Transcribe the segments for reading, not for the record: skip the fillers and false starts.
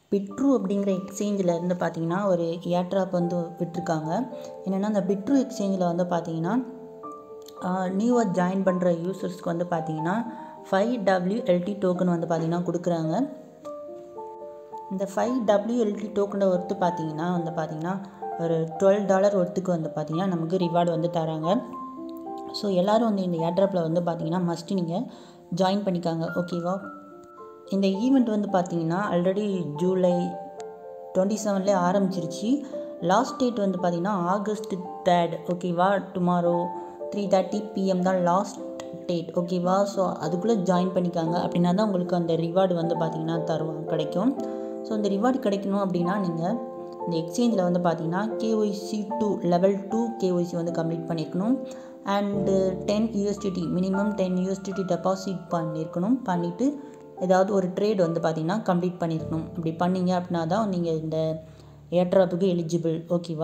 Bitrue அப்படிங்கிற எக்ஸ்சேஞ்சில் இருந்து பார்த்தீங்கன்னா ஒரு ஏர்ட்ராப் வந்து விட்டுருக்காங்க. என்னென்னா அந்த Bitrue எக்ஸ்சேஞ்சில் வந்து பார்த்தீங்கன்னா நியூவாக ஜாயின் பண்ணுற யூசர்ஸ்க்கு வந்து பார்த்தீங்கன்னா 5WLT டோக்கன் வந்து பார்த்தீங்கன்னா கொடுக்குறாங்க. இந்த 5WLT டோக்கனை ஒர்த்து பார்த்தீங்கன்னா ஒரு $12 ஒர்த்துக்கு வந்து பார்த்தீங்கன்னா நமக்கு ரிவார்டு வந்து தராங்க. ஸோ எல்லோரும் வந்து இந்த ஏர்ட்ராப்பில் வந்து பார்த்தீங்கன்னா மஸ்ட்டு நீங்கள் ஜாயின் பண்ணிக்காங்க. ஓகேவா? இந்த ஈவெண்ட் வந்து பார்த்தீங்கன்னா ஆல்ரெடி ஜூலை 27 ஆரம்பிச்சிருச்சு. லாஸ்ட் டேட் வந்து பார்த்தீங்கன்னா August 3. ஓகேவா? டுமாரோ 3:30 PM தான் லாஸ்ட் டேட். ஓகேவா? ஸோ அதுக்குள்ளே ஜாயின் பண்ணிக்காங்க. அப்படின்னா தான் உங்களுக்கு அந்த ரிவார்டு வந்து பார்த்தீங்கன்னா கிடைக்கும். ஸோ இந்த ரிவார்டு கிடைக்கணும் அப்படின்னா நீங்கள் இந்த எக்ஸ்சேஞ்சில் வந்து பார்த்தீங்கன்னா KYC 2 லெவல் 2 KYC வந்து கம்ப்ளீட் பண்ணியிருக்கணும். And 10 USDT minimum 10 USDT deposit பண்ணிவிட்டு ஏதாவது ஒரு ட்ரேட் வந்து பார்த்திங்கன்னா கம்ப்ளீட் பண்ணியிருக்கணும். அப்படி பண்ணிங்க அப்படின்னா தான் நீங்கள் இந்த ஏர்ட்ராப்புக்கு எலிஜிபிள். ஓகேவா?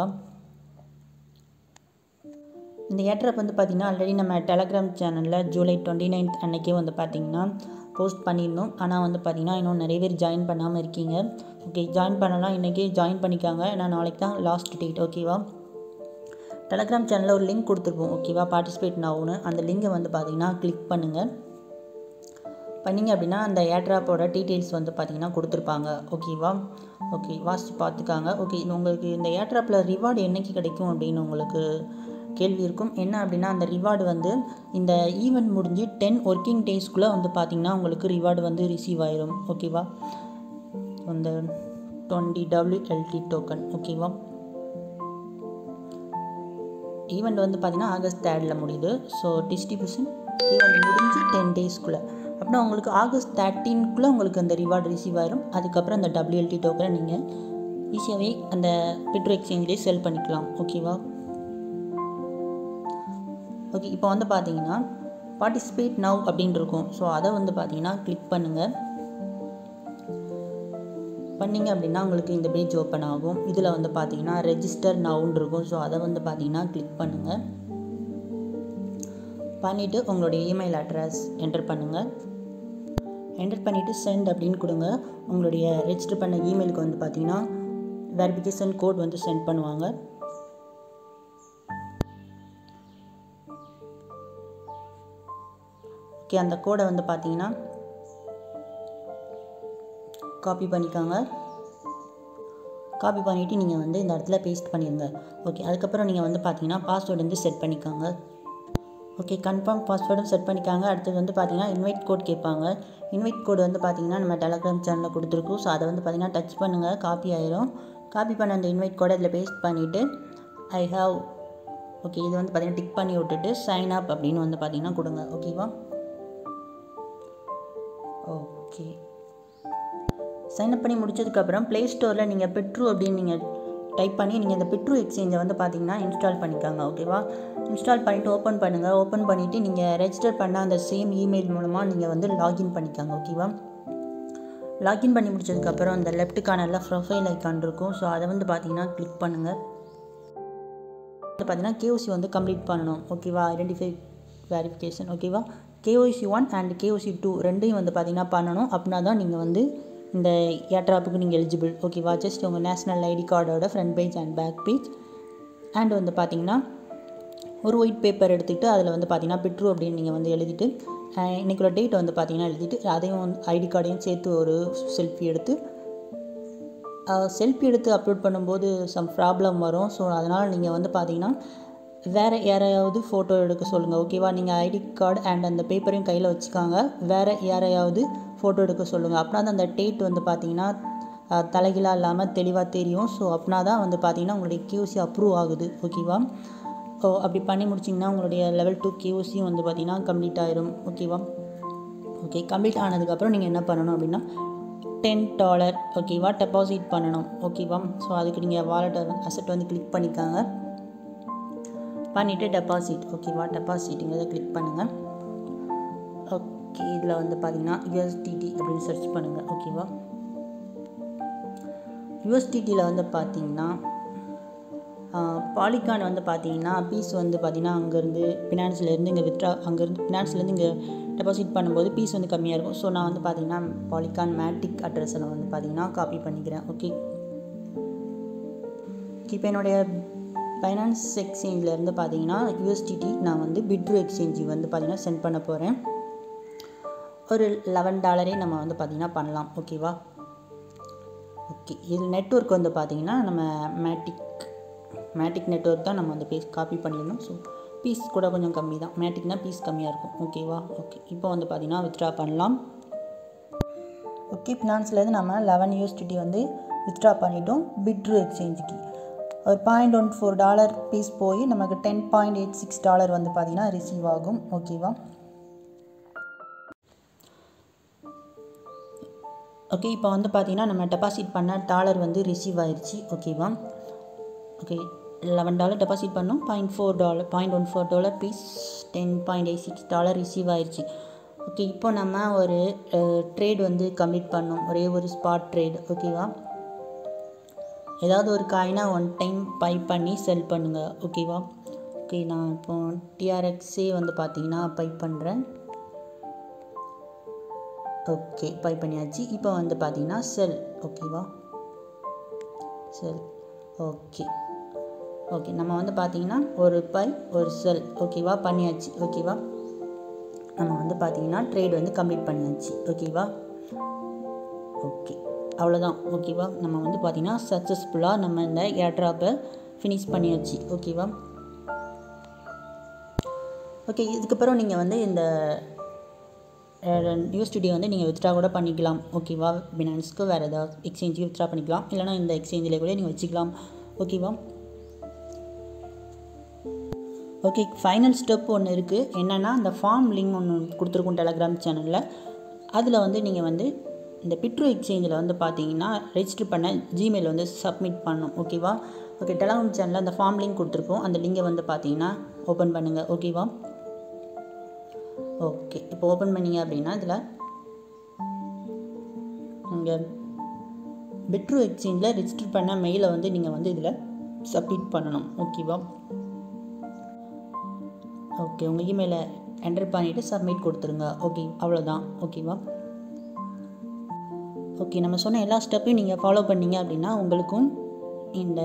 இந்த ஏர்ட்ராப் வந்து பார்த்திங்கன்னா ஆல்ரெடி நம்ம டெலகிராம் சேனலில் ஜூலை 29 அன்றைக்கே வந்து பார்த்திங்கன்னா போஸ்ட் பண்ணியிருந்தோம். ஆனால் வந்து பார்த்திங்கன்னா இன்னும் நிறைய பேர் ஜாயின் பண்ணாமல் இருக்கீங்க. ஓகே, ஜாயின் பண்ணலாம், இன்றைக்கே ஜாயின் பண்ணிக்காங்க. ஏன்னா நாளைக்கு தான் லாஸ்ட் டேட். ஓகேவா? டெலகிராம் சேனலில் ஒரு லிங்க் கொடுத்துருப்போம். ஓகேவா? பார்ட்டிசிபேட் நவுன்னு அந்த லிங்கை வந்து பார்த்திங்கன்னா கிளிக் பண்ணுங்கள். பண்ணிங்க அப்படின்னா அந்த ஏர்ட்ராப்போட டீட்டெயில்ஸ் வந்து பார்த்திங்கன்னா கொடுத்துருப்பாங்க. ஓகேவா? ஓகே, வாசித்து பார்த்துக்காங்க. ஓகே, உங்களுக்கு இந்த ஏர்ட்ராப்பில் ரிவார்டு என்றைக்கு கிடைக்கும் அப்படின்னு உங்களுக்கு கேள்வி இருக்கும். என்ன அப்படின்னா அந்த ரிவார்டு வந்து இந்த ஈவெண்ட் முடிஞ்சு 10 ஒர்க்கிங் டேஸ்க்குள்ளே வந்து பார்த்திங்கன்னா உங்களுக்கு ரிவார்டு வந்து ரிசீவ் ஆயிரும். ஓகேவா? அந்த 20WLT டோக்கன். ஓகேவா? ஈவெண்ட் வந்து பார்த்திங்கன்னா August 3 முடியுது. ஸோ டிஸ்ட்ரிபியூஷன் ஈவெண்ட் முடிஞ்சு 10 டேஸ்க்குள்ளே அப்படின்னா உங்களுக்கு August 13 உங்களுக்கு அந்த ரிவார்டு ரிசீவ் ஆயிரும். அதுக்கப்புறம் அந்த WLT டோக்கனை நீங்கள் ஈஸியாகவே அந்த Bitrue எக்ஸ்சேஞ்சிலே செல் பண்ணிக்கலாம். ஓகேவா? ஓகே, இப்போ வந்து பார்த்தீங்கன்னா பார்ட்டிசிபேட் நவ் அப்படின்னு இருக்கும். ஸோ அதை வந்து பார்த்தீங்கன்னா கிளிக் பண்ணுங்கள். பண்ணிங்க அப்படின்னா உங்களுக்கு இந்த பேஜ் ஓப்பன் ஆகும். இதில் வந்து பார்த்தீங்கன்னா ரெஜிஸ்டர் நவுன்னு இருக்கும். ஸோ அதை வந்து பார்த்தீங்கன்னா கிளிக் பண்ணுங்கள். பண்ணிவிட்டு உங்களுடைய இமெயில் அட்ரஸ் என்டர் பண்ணுங்கள். என்டர் பண்ணிவிட்டு சென்ட் அப்படின்னு கொடுங்க. உங்களுடைய ரெஜிஸ்டர் பண்ண இமெயிலுக்கு வந்து பார்த்தீங்கன்னா வெரிஃபிகேஷன் கோட் வந்து சென்ட் பண்ணுவாங்க. ஓகே, அந்த கோடை வந்து பார்த்தீங்கன்னா காப்பி பண்ணிக்காங்க. காப்பி பண்ணிவிட்டு நீங்கள் வந்து இந்த இடத்துல பேஸ்ட் பண்ணிடுங்க. ஓகே, அதுக்கப்புறம் நீங்கள் வந்து பார்த்தீங்கன்னா பாஸ்வேர்டு வந்து செட் பண்ணிக்காங்க. ஓகே, கன்ஃபார்ம் பாஸ்வேர்டும் செட் பண்ணிக்காங்க. அடுத்தது வந்து பார்த்தீங்கன்னா இன்வைட் கோட் கேட்பாங்க. இன்வைட் கோடு வந்து பார்த்தீங்கன்னா நம்ம டெலகிராம் சேனலில் கொடுத்துருக்கோம். ஸோ அதை வந்து பார்த்தீங்கன்னா டச் பண்ணுங்கள், காப்பி ஆயிரும். காப்பி பண்ண அந்த இன்வைட் கோடை இதில் பேஸ்ட் பண்ணிவிட்டு ஐ ஹாவ் ஓகே இது வந்து பார்த்தீங்கன்னா டிக் பண்ணி விட்டுட்டு சைன் அப் அப்படின்னு வந்து பார்த்தீங்கன்னா கொடுங்க. ஓகேவா? ஓகே, சைன் அப் பண்ணி முடிச்சதுக்கப்புறம் ப்ளே ஸ்டோரில் நீங்கள் Bitrue அப்படின்னு நீங்கள் டைப் பண்ணி நீங்கள் இந்த Bitrue எக்ஸ்சேஞ்சை வந்து பார்த்தீங்கன்னா இன்ஸ்டால் பண்ணிக்காங்க. ஓகேவா? இன்ஸ்டால் பண்ணிவிட்டு ஓப்பன் பண்ணுங்கள். ஓப்பன் பண்ணிவிட்டு நீங்கள் ரெஜிஸ்டர் பண்ண அந்த சேம் இமெயில் மூலமாக நீங்கள் வந்து லாகின் பண்ணிக்காங்க. ஓகேவா? லாகின் பண்ணி முடிச்சதுக்கப்புறம் அந்த லெஃப்ட் கார்னரில் ப்ரொஃபைல் ஐக்கான் இருக்கும். ஸோ அதை வந்து பார்த்தீங்கன்னா கிளிக் பண்ணுங்கள். வந்து பார்த்தீங்கன்னா KYC வந்து கம்ப்ளீட் பண்ணணும். ஓகேவா? Identify verification. ஓகேவா? KYC 1 அண்ட் KYC 2 ரெண்டையும் வந்து பார்த்தீங்கன்னா பண்ணணும். அப்படின்னா தான் நீங்கள் வந்து இந்த ஏர்ட்ராப்புக்கு நீங்கள் எலிஜிபிள். ஓகேவா? ஜஸ்ட் உங்கள் நேஷ்னல் ஐடி கார்டோட front page and back page and வந்து பார்த்தீங்கன்னா ஒரு ஒயிட் பேப்பர் எடுத்துகிட்டு அதில் வந்து பார்த்தீங்கன்னா Bitrue அப்படின்னு நீங்கள் வந்து எழுதிட்டு இன்றைக்குள்ள டேட் வந்து பார்த்தீங்கன்னா எழுதிட்டு அதையும் வந்து ஐடி கார்டையும் சேர்த்து ஒரு செல்ஃபி எடுத்து அப்லோட் பண்ணும்போது சம் ப்ராப்ளம் வரும். ஸோ அதனால் நீங்கள் வந்து பார்த்தீங்கன்னா வேறு யாரையாவது ஃபோட்டோ எடுக்க சொல்லுங்கள். ஓகேவா? நீங்கள் ஐடி கார்டு அண்ட் அந்த பேப்பரையும் கையில் வச்சுக்காங்க. வேறு யாரையாவது ஃபோட்டோ எடுக்க சொல்லுங்கள். அப்படின்னா தான் அந்த டேட் வந்து பார்த்தீங்கன்னா தலைகீழாக இல்லாமல் தெளிவாக தெரியும். ஸோ அப்படின்னா தான் வந்து பார்த்தீங்கன்னா உங்களுடைய KYC அப்ரூவ் ஆகுது. ஓகேவா? ஸோ அப்படி பண்ணி முடிச்சிங்கன்னா உங்களுடைய லெவல் 2 KYC வந்து பார்த்தீங்கன்னா கம்ப்ளீட் ஆயிரும். ஓகேவா? ஓகே, கம்ப்ளீட் ஆனதுக்கப்புறம் நீங்கள் என்ன பண்ணணும் அப்படின்னா $10 ஓகேவா டெபாசிட் பண்ணணும். ஓகேவா? ஸோ அதுக்கு நீங்கள் வாலெட் அசெட் வந்து கிளிக் பண்ணிக்காங்க. பண்ணிவிட்டு டெபாசிட். ஓகேவா? டெபாசிட்டுங்கிறத கிளிக் பண்ணுங்கள். ஓகே, இதில் வந்து பார்த்தீங்கன்னா USDT அப்படின்னு சர்ச் பண்ணுங்கள். ஓகேவா? USDTயில் வந்து பார்த்தீங்கன்னா பாலிகான் வந்து பார்த்தீங்கன்னா பீஸ் வந்து பார்த்தீங்கன்னா அங்கேருந்து ஃபினான்ஸ்லேருந்து இங்கே வித்ட்ரா அங்கேருந்து ஃபினான்ஸ்லேருந்து இங்கே டெபாசிட் பண்ணும்போது பீஸ் வந்து கம்மியாக இருக்கும். ஸோ நான் வந்து பார்த்திங்கன்னா பாலிகான் மேட்டிக் அட்ரஸில் வந்து பார்த்திங்கன்னா காப்பி பண்ணிக்கிறேன். ஓகே, இப்போ என்னுடைய பைனான்ஸ் எக்ஸ்சேஞ்சிலேருந்து பார்த்தீங்கன்னா USDT நான் வந்து Bitrue எக்ஸ்சேஞ்சு வந்து பார்த்திங்கன்னா சென்ட் பண்ண போகிறேன். ஒரு $11 நம்ம வந்து பார்த்திங்கன்னா பண்ணலாம். ஓகேவா? ஓகே, இது நெட்வொர்க் வந்து பார்த்திங்கன்னா நம்ம மேட்டிக் நெட்வொர்க் தான் நம்ம வந்து காப்பி பண்ணிடணும். ஸோ பீஸ் கூட கொஞ்சம் கம்மி தான். மேட்டிக்னால் பீஸ் கம்மியாக இருக்கும். ஓகேவா? ஓகே, இப்போ வந்து பார்த்திங்கன்னா வித்ட்ரா பண்ணலாம். ஓகே, ஃபினான்ஸ்லேருந்து நம்ம 11 USDT வந்து வித்ட்ரா பண்ணிட்டோம் Bitrue எக்ஸ்சேஞ்சுக்கு. ஒரு $0.14 பீஸ் போய் நமக்கு $10.86 வந்து பார்த்திங்கன்னா ரிசீவ் ஆகும். ஓகேவா? ஓகே, இப்போ வந்து பார்த்திங்கன்னா நம்ம டெபாசிட் பண்ண டாலர் வந்து ரிசீவ் ஆயிடுச்சு. ஓகேவா? ஓகே, $11 டெபாசிட் பண்ணோம். $0.14 பீஸ் $10.86 ரிசீவ் ஆயிடுச்சு. ஓகே, இப்போ நம்ம ஒரு ட்ரேட் வந்து கம்ப்ளீட் பண்ணோம். ஒரே ஒரு ஸ்பாட் ட்ரேட். ஓகேவா? ஏதாவது ஒரு காயினை 1 டைம் பை பண்ணி செல் பண்ணுங்கள். ஓகேவா? ஓகே, நான் இப்போ TRXே வந்து பார்த்திங்கன்னா பை பண்ணுறேன். ஓகே, பை பண்ணியாச்சு. இப்போ வந்து பார்த்திங்கன்னா செல். ஓகேவா? செல். ஓகே, நம்ம வந்து பார்த்திங்கன்னா ஒரு பை ஒரு செல். ஓகேவா? பண்ணியாச்சு. ஓகேவா? நம்ம வந்து பார்த்திங்கன்னா ட்ரேட் வந்து கம்ப்ளீட் பண்ணியாச்சு. ஓகேவா? ஓகே, அவ்வளோதான். ஓகேவா? நம்ம வந்து பார்த்திங்கன்னா சக்ஸஸ்ஃபுல்லாக நம்ம இந்த ஏர்ட்ராப்பை ஃபினிஷ் பண்ணியாச்சு. ஓகேவா? ஓகே, இதுக்கப்புறம் நீங்கள் வந்து இந்த USDT வந்து நீங்கள் வித்ட்ரா கூட பண்ணிக்கலாம். ஓகேவா? பினான்ஸ்க்கு வேறு ஏதாவது எக்ஸ்சேஞ்சுக்கு வித்ட்ரா பண்ணிக்கலாம். இல்லைனா இந்த எக்ஸ்சேஞ்சில் கூட நீங்கள் வச்சுக்கலாம். ஓகேவா? ஓகே, ஃபைனல் ஸ்டெப் ஒன்று இருக்குது. என்னென்னா இந்த ஃபார்ம் லிங்க் ஒன்று கொடுத்துருக்கோம் டெலகிராம் சேனலில். அதில் வந்து நீங்கள் வந்து இந்த Bitrue எக்ஸ்சேஞ்சில் வந்து பார்த்தீங்கன்னா ரெஜிஸ்டர் பண்ண ஜிமெயில் வந்து சப்மிட் பண்ணணும். ஓகேவா? ஓகே, டெலகிராம் சேனலில் அந்த ஃபார்ம் லிங்க் கொடுத்துருக்கோம். அந்த லிங்கை வந்து பார்த்தீங்கன்னா ஓப்பன் பண்ணுங்கள். ஓகேவா? ஓகே, இப்போ ஓப்பன் பண்ணிங்க அப்படின்னா இதில் நீங்கள் Bitrue எக்ஸ்சேஞ்சில் ரெஜிஸ்டர் பண்ண மெயிலை வந்து நீங்கள் வந்து இதில் சப்மிட் பண்ணணும். ஓகேவா? ஓகே, உங்கள் இமெயிலை என்டர் பண்ணிவிட்டு சப்மிட் கொடுத்துருங்க. ஓகே, அவ்வளோதான். ஓகேவா? ஓகே, நம்ம சொன்ன எல்லா ஸ்டெப்பையும் நீங்கள் ஃபாலோ பண்ணிங்க அப்படின்னா உங்களுக்கும் இந்த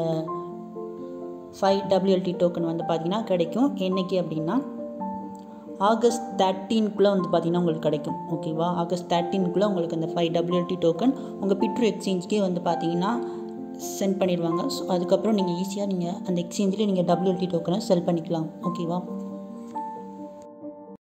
5 WLT டோக்கன் வந்து பார்த்திங்கன்னா கிடைக்கும். என்றைக்கு அப்படின்னா August 13 வந்து பார்த்திங்கன்னா உங்களுக்கு கிடைக்கும். ஓகேவா? August 13 உங்களுக்கு அந்த 5 WLT டோக்கன் உங்கள் Bitrue எக்ஸ்சேஞ்சுக்கே வந்து பார்த்திங்கன்னா சென்ட் பண்ணிடுவாங்க. ஸோ அதுக்கப்புறம் நீங்கள் ஈஸியாக நீங்கள் அந்த எக்ஸ்சேஞ்சில் நீங்கள் WLT டோக்கனை செல் பண்ணிக்கலாம். ஓகேவா?